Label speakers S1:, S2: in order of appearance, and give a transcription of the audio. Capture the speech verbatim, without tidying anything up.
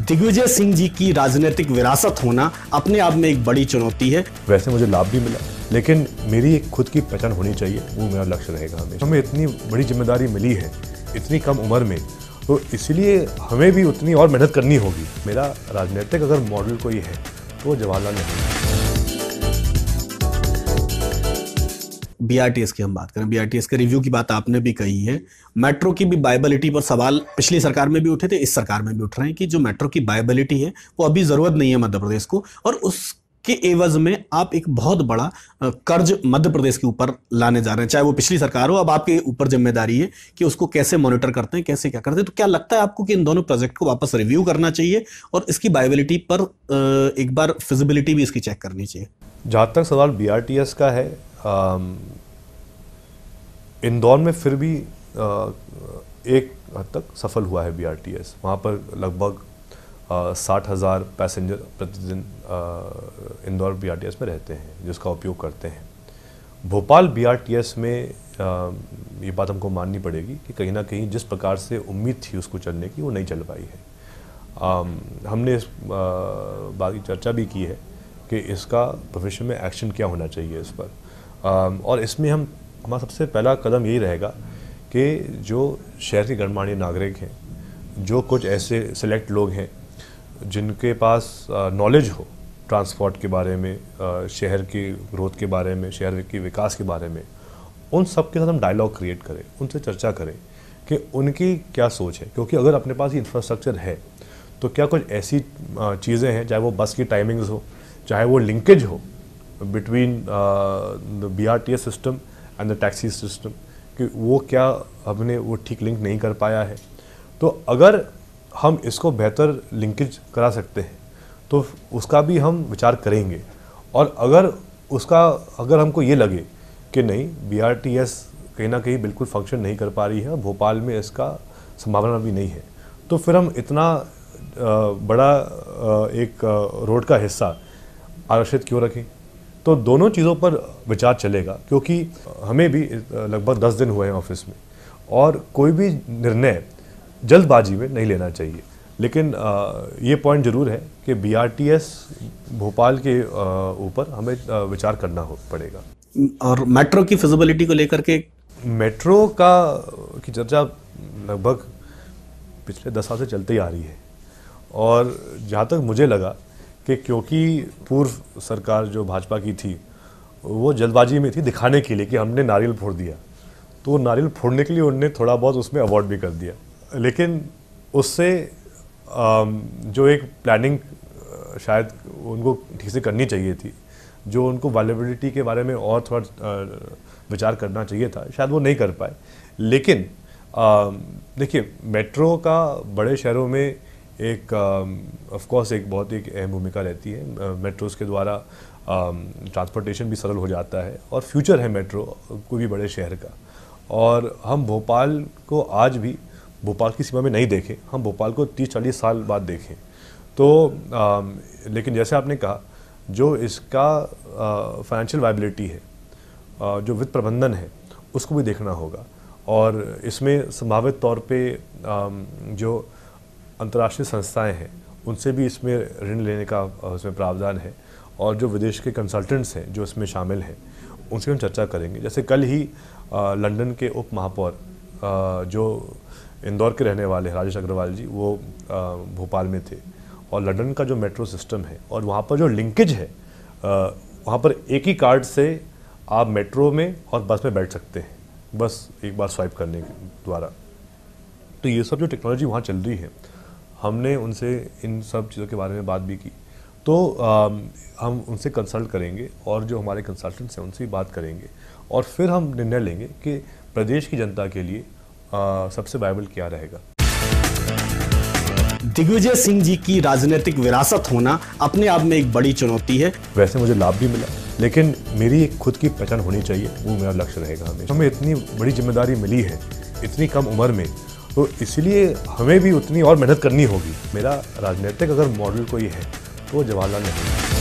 S1: दिग्विजय सिंह जी की राजनीतिक विरासत होना अपने आप में एक बड़ी चुनौती है।
S2: वैसे मुझे लाभ भी मिला, लेकिन मेरी एक खुद की पहचान होनी चाहिए, वो मेरा लक्ष्य रहेगा। हमें हमें इतनी बड़ी जिम्मेदारी मिली है इतनी कम उम्र में, तो इसलिए हमें भी उतनी और मेहनत करनी होगी। मेरा राजनीतिक अगर मॉडल कोई है तो वो जवाहरलाल नेहरू है।
S1: बीआरटीएस की हम बात करें, बीआरटीएस के रिव्यू की बात आपने भी कही है। मेट्रो की भी वायबिलिटी पर सवाल पिछली सरकार में भी उठे थे, इस सरकार में भी उठ रहे हैं कि जो मेट्रो की वायबिलिटी है वो अभी जरूरत नहीं है मध्य प्रदेश को, और उसके एवज में आप एक बहुत बड़ा कर्ज मध्य प्रदेश के ऊपर लाने जा रहे हैं। चाहे वो पिछली सरकार हो, अब आपके ऊपर जिम्मेदारी है कि उसको कैसे मॉनिटर करते हैं, कैसे क्या करते हैं। तो क्या लगता है आपको कि इन दोनों प्रोजेक्ट को वापस रिव्यू करना चाहिए और इसकी वायबिलिटी पर एक बार फिजिबिलिटी भी इसकी चेक करनी चाहिए?
S2: जहाँ तक सवाल बीआरटीएस का है, इंदौर में फिर भी आ, एक हद तक सफल हुआ है बीआरटीएस। वहाँ पर लगभग साठ हज़ार पैसेंजर प्रतिदिन इंदौर बीआरटीएस में रहते हैं जिसका उपयोग करते हैं। भोपाल बीआरटीएस में आ, ये बात हमको माननी पड़ेगी कि कहीं ना कहीं जिस प्रकार से उम्मीद थी उसको चलने की, वो नहीं चल पाई है। आ, हमने इस बात की चर्चा भी की है कि इसका भविष्य में एक्शन क्या होना चाहिए इस पर, आ, और इसमें हम हमारा सबसे पहला कदम यही रहेगा कि जो शहर के गणमान्य नागरिक हैं, जो कुछ ऐसे सिलेक्ट लोग हैं जिनके पास नॉलेज हो ट्रांसपोर्ट के बारे में, आ, शहर की ग्रोथ के बारे में, शहर के विकास के बारे में, उन सब के साथ हम डायलॉग क्रिएट करें, उनसे चर्चा करें कि उनकी क्या सोच है। क्योंकि अगर अपने पास ये इंफ्रास्ट्रक्चर है तो क्या कुछ ऐसी चीज़ें हैं, चाहे वो बस की टाइमिंग्स हो, चाहे वो लिंकेज हो between the BRTS system and the taxi system, कि वो क्या हमने वो ठीक लिंक नहीं कर पाया है। तो अगर हम इसको बेहतर लिंकेज करा सकते हैं तो उसका भी हम विचार करेंगे। और अगर उसका अगर हमको ये लगे कि नहीं, बीआरटीएस कहीं ना कहीं बिल्कुल फंक्शन नहीं कर पा रही है, भोपाल में इसका संभावना भी नहीं है, तो फिर हम इतना बड़ा एक रोड का हिस्सा आरक्षित क्यों रखें। तो दोनों चीज़ों पर विचार चलेगा, क्योंकि हमें भी लगभग दस दिन हुए हैं ऑफिस में, और कोई भी निर्णय जल्दबाजी में नहीं लेना चाहिए। लेकिन ये पॉइंट ज़रूर है कि बीआरटीएस भोपाल के ऊपर हमें विचार करना हो पड़ेगा।
S1: और मेट्रो की फिजिबिलिटी को लेकर के,
S2: मेट्रो का की चर्चा लगभग पिछले दस साल से चलती आ रही है, और जहाँ तक मुझे लगा कि क्योंकि पूर्व सरकार जो भाजपा की थी वो जल्दबाजी में थी दिखाने के लिए कि हमने नारियल फोड़ दिया, तो वो नारियल फोड़ने के लिए उन्होंने थोड़ा बहुत उसमें अवार्ड भी कर दिया। लेकिन उससे जो एक प्लानिंग शायद उनको ठीक से करनी चाहिए थी, जो उनको वायबिलिटी के बारे में और थोड़ा विचार करना चाहिए था, शायद वो नहीं कर पाए। लेकिन देखिए, मेट्रो का बड़े शहरों में एक ऑफ कोर्स एक बहुत एक अहम भूमिका रहती है। मेट्रोस के द्वारा ट्रांसपोर्टेशन भी सरल हो जाता है, और फ्यूचर है मेट्रो कोई भी बड़े शहर का। और हम भोपाल को आज भी भोपाल की सीमा में नहीं देखें, हम भोपाल को तीस चालीस साल बाद देखें तो आ, लेकिन जैसे आपने कहा, जो इसका फाइनेंशियल वायबिलिटी है, आ, जो वित्त प्रबंधन है, उसको भी देखना होगा। और इसमें संभावित तौर पे आ, जो अंतर्राष्ट्रीय संस्थाएं हैं उनसे भी इसमें ऋण लेने का उसमें प्रावधान है, और जो विदेश के कंसल्टेंट्स हैं जो इसमें शामिल हैं उनसे हम चर्चा करेंगे। जैसे कल ही आ, लंदन के उप महापौर जो इंदौर के रहने वाले हैं, राजेश अग्रवाल जी, वो आ, भोपाल में थे, और लंदन का जो मेट्रो सिस्टम है और वहाँ पर जो लिंकेज है, आ, वहाँ पर एक ही कार्ड से आप मेट्रो में और बस में बैठ सकते हैं, बस एक बार स्वाइप करने के द्वारा। तो ये सब जो टेक्नोलॉजी वहाँ चल रही है, हमने उनसे इन सब चीज़ों के बारे में बात भी की। तो आ, हम उनसे कंसल्ट करेंगे, और जो हमारे कंसल्टेंट्स हैं उनसे भी बात करेंगे, और फिर हम निर्णय लेंगे कि प्रदेश की जनता के लिए आ, सबसे वायबल क्या रहेगा।
S1: दिग्विजय सिंह जी की राजनीतिक विरासत होना अपने आप में एक बड़ी चुनौती है।
S2: वैसे मुझे लाभ भी मिला, लेकिन मेरी एक खुद की पहचान होनी चाहिए, वो मेरा लक्ष्य रहेगा। हमें हमें इतनी बड़ी जिम्मेदारी मिली है इतनी कम उम्र में, तो इसलिए हमें भी उतनी और मेहनत करनी होगी। मेरा राजनीतिक अगर मॉडल कोई है तो वो जवाहरलाल नेहरू है।